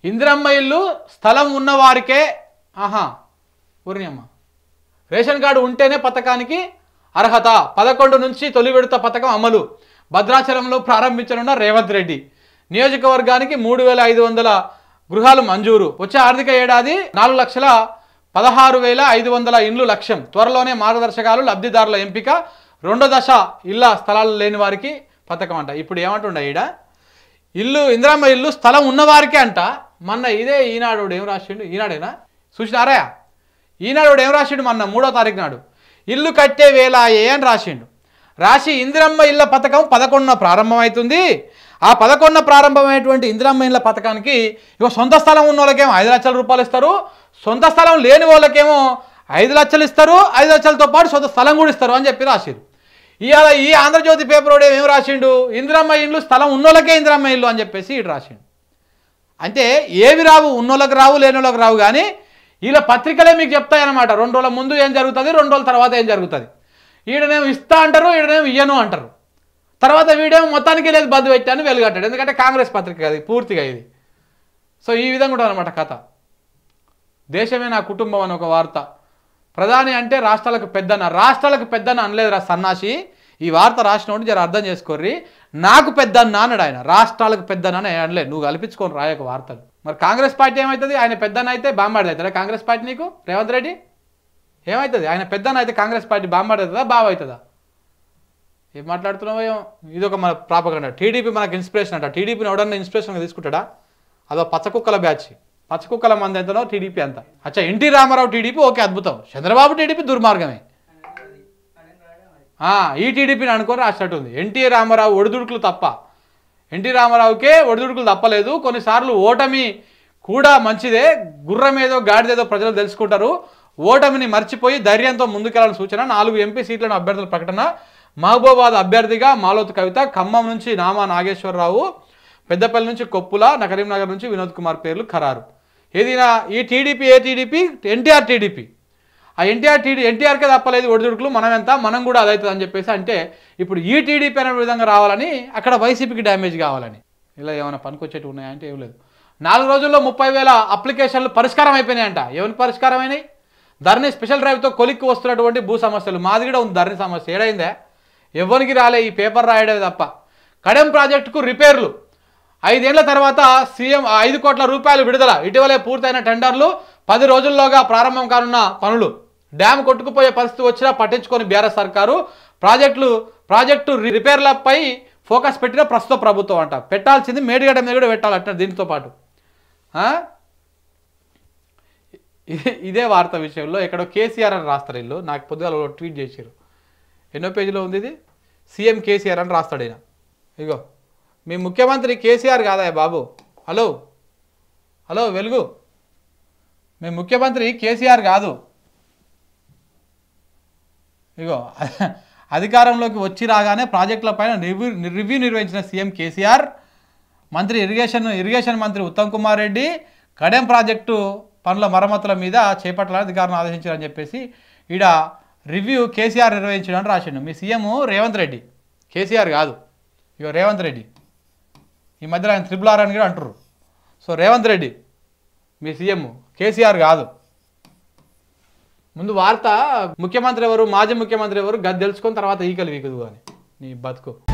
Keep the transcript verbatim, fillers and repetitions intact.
ఇందిరమ్మ ఇల్లు స్థలం ఉన్నవారికే ఆహా ఊరినమ్మ రేషన్ కార్డు ఉంటేనే పథకానికి అర్హత. పదకొండు నుంచి తొలి విడత పథకం అమలు. భద్రాచలంలో ప్రారంభించనున్న రేవంత్ రెడ్డి. నియోజకవర్గానికి మూడు వేల ఐదు వందల గృహాలు మంజూరు. వచ్చే ఆర్థిక ఏడాది నాలుగు లక్షల పదహారు వేల ఐదు వందల ఇండ్లు లక్ష్యం. త్వరలోనే మార్గదర్శకాలు, లబ్ధిదారుల ఎంపిక. రెండో దశ ఇళ్ల స్థలాలు లేని వారికి పథకం అంట. ఇప్పుడు ఏమంటుండ ఈడ ఇల్లు ఇందిరమ్మ ఇల్లు స్థలం ఉన్నవారికే అంట. మొన్న ఇదే ఈనాడు ఏం రాసిండు, ఈనాడేనా చూసినారా? ఈనాడు ఏం రాసిండు మొన్న మూడో తారీఖు నాడు ఇల్లు కట్టే వేళ ఏ అని రాసిండు. రాసి ఇందిరమ్మ ఇళ్ల పథకం పదకొండున ప్రారంభమవుతుంది. ఆ పదకొండున ప్రారంభమైనటువంటి ఇందిరమ్మ ఇళ్ల పథకానికి ఇక సొంత స్థలం ఉన్న వాళ్ళకేమో ఐదు లక్షల రూపాయలు ఇస్తారు, సొంత స్థలం లేని వాళ్ళకేమో ఐదు లక్షలు ఇస్తారు, ఐదు లక్షలతో పాటు సొంత స్థలం కూడా ఇస్తారు అని చెప్పి రాసిరు. ఇవాళ ఈ ఆంధ్రజ్యోతి పేపర్ వాడు ఏం రాసిండు, ఇందిరమ్మ ఇల్లు స్థలం ఉన్నోళ్ళకే ఇందిరమ్మ ఇల్లు అని చెప్పేసి ఇటు రాసిండు. అంటే ఏవి రావు, ఉన్నోళ్ళకి రావు, లేని వాళ్ళకి రావు. కానీ వీళ్ళ పత్రికలే మీకు చెప్తాయన్నమాట. రెండు రోజుల ముందు ఏం జరుగుతుంది, రెండు రోజుల తర్వాత ఏం జరుగుతుంది. ఈడనేమో ఇస్తా అంటారు, ఈడనేమో ఇయ్యను అంటారు. తర్వాత వీడేమో మొత్తానికి లేదు బంద్ పెట్టాను వెలుగట్టాడు. ఎందుకంటే కాంగ్రెస్ పత్రిక అది పూర్తిగా ఇది. సో ఈ విధంగా ఉంటుంది అన్నమాట కథ. దేశమే నా కుటుంబం అని ఒక వార్త. ప్రధాని అంటే రాష్ట్రాలకు పెద్దన, రాష్ట్రాలకు పెద్దన అనలేదు రా సన్నాసి. ఈ వార్త రాసినోడు జర అర్థం చేసుకోర్రి. నాకు పెద్దన్న అన్నాడు ఆయన, రాష్ట్రాలకు పెద్దన అని అనలేదు. నువ్వు కల్పించుకొని రాయక వార్తలు. మరి కాంగ్రెస్ పార్టీ ఏమవుతుంది? ఆయన పెద్దన అయితే బాంబాడి అవుతుందా కాంగ్రెస్ పార్టీ? నీకు రేవంత్ రెడ్డి ఏమవుతుంది? ఆయన పెద్దన అయితే కాంగ్రెస్ పార్టీ బాంబాడి అవుతుందా, బావ అవుతుందా? ఏం మాట్లాడుతున్నావో ఏమో. ఇది ఒక మన ప్రాపగండ. టీడీపీ మనకు ఇన్స్పిరేషన్ అంట. టీడీపీని ఎవడన్నా ఇన్స్పిరేషన్గా తీసుకుంటాడా? అదో పచ్చకుక్కల బ్యాచ్. పచ్చకుక్కల మంది ఎంతనో టీడీపీ అంత. అచ్చా ఎన్టీ రామారావు టీడీపీ ఓకే అద్భుతం. చంద్రబాబు టీడీపీ దుర్మార్గమే. ఈ టీడీపీని అనుకొని రాసినట్టుంది. ఎన్టీ రామారావు ఒడిదుడుకులు తప్ప, ఎన్టీ రామారావుకే ఒడిదుడుకులు తప్పలేదు. కొన్నిసార్లు ఓటమి కూడా మంచిదే. గుర్రం ఏదో గాడిదేదో ప్రజలు తెలుసుకుంటారు. ఓటమిని మర్చిపోయి ధైర్యంతో ముందుకెళ్లాలని సూచన. నాలుగు ఎంపీ సీట్లను అభ్యర్థుల ప్రకటన. మహబూబాబాద్ అభ్యర్థిగా మాలోతు కవిత, ఖమ్మం నుంచి నామా నాగేశ్వరరావు, పెద్దపల్లి నుంచి కొప్పుల, కరీంనగర్ నుంచి వినోద్ కుమార్ పేర్లు ఖరారు. ఏదైనా ఈ టీడీపీ ఏ టీడీపీ? NTR TDP. ఆ ఎన్టీఆర్ టీడీ ఎన్టీఆర్కే తప్పలేదు ఒడిదుడుకులు, మనం ఎంత మనం కూడా అదవుతుంది అని చెప్పేసి అంటే ఇప్పుడు ఈ టీడీపీ అనే విధంగా రావాలని, అక్కడ వైసీపీకి డ్యామేజ్ కావాలని. ఇలా ఏమైనా పనికొచ్చేటి ఉన్నాయంటే ఏం లేదు. నాలుగు రోజుల్లో ముప్పై వేల అప్లికేషన్లు పరిష్కారం అయిపోయినాయంట. ఏమైనా పరిష్కారం అయినాయి? ధరణి స్పెషల్ డ్రైవ్తో కొలిక్కి వస్తున్నటువంటి భూ సమస్యలు. మాది కూడా ఉంది ధరణి సమస్య. ఏడైందే? ఎవరికి రాలే, ఈ పేపర్ రాయడమే తప్ప. కడెం ప్రాజెక్టుకు రిపేర్లు. ఐదేళ్ల తర్వాత సీఎం ఐదు కోట్ల రూపాయలు విడుదల. ఇటీవలే పూర్తయిన టెండర్లు, పది రోజుల్లోగా ప్రారంభం కానున్న పనులు. డ్యామ్ కొట్టుకుపోయే పరిస్థితి వచ్చినా పట్టించుకొని బీఆర్ఎస్ సర్కారు. ప్రాజెక్టులు ప్రాజెక్టు రిపేర్లపై ఫోకస్ పెట్టిన ప్రస్తుత ప్రభుత్వం అంట. పెట్టాల్సింది మేడిగడ్డ మీద కూడా పెట్టాలంట దీనితో పాటు. ఇదే వార్త విషయంలో ఎక్కడో కేసీఆర్ అని రాస్తారు వీళ్ళు. నాకు పొద్దుగా ట్వీట్ చేశారు. ఎన్నో పేజీలో ఉంది ఇది? సీఎం కేసీఆర్ అని రాస్తాడు ఈయన. ఇగో మీ ముఖ్యమంత్రి కేసీఆర్ కాదా బాబు? హలో హలో వెలుగు, మీ ముఖ్యమంత్రి కేసీఆర్ కాదు. ఇగో అధికారంలోకి వచ్చి రాగానే ప్రాజెక్టులపైన రివ్యూ రివ్యూ నిర్వహించిన సీఎం కేసీఆర్, మంత్రి ఇరిగేషన్ ఇరిగేషన్ మంత్రి ఉత్తమ్ కుమార్ రెడ్డి కడెం ప్రాజెక్టు పనుల మరమ్మతుల మీద చేపట్టాలని అధికారులను ఆదేశించారని చెప్పేసి ఈడ రివ్యూ కేసీఆర్ నిర్వహించడానికి రాసిండు. మీ సీఎం రేవంత్ రెడ్డి, కేసీఆర్ కాదు. ఇగో రేవంత్ రెడ్డి. ఈ మధ్యలో ఆయన త్రిపుల్ ఆర్ అని కూడా అంటారు. సో రేవంత్ రెడ్డి మీ సీఎం, కేసీఆర్ కాదు. ముందు వార్త ముఖ్యమంత్రి ఎవరు, మాజీ ముఖ్యమంత్రి ఎవరు గది తెలుసుకొని తర్వాత ఈకలు వీకదు అని నీ బతుకు.